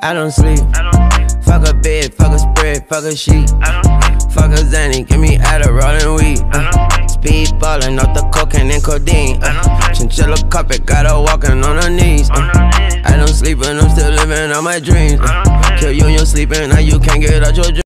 I don't sleep. Fuck a bed, fuck a spread, fuck a sheet. Fuck a Zanny, give me Adderall and weed. Speed ballin' off the cocaine and codeine. Chinchilla carpet, got her walking on her knees. I don't sleep and I'm still living on my dreams. Kill you in your sleeping, now you can't get out your dreams.